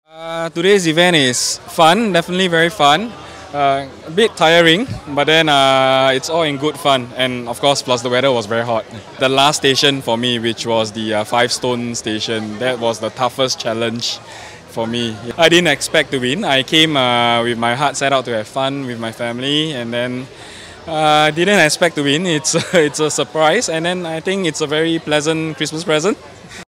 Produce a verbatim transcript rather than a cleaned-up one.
Uh, today's event is fun, definitely very fun. Uh, a bit tiring, but then uh, it's all in good fun, and of course, plus the weather was very hot. The last station for me, which was the uh, Five Stone station, that was the toughest challenge for me. I didn't expect to win. I came uh, with my heart set out to have fun with my family, and then uh, didn't expect to win. It's it's a surprise, and then I think it's a very pleasant Christmas present.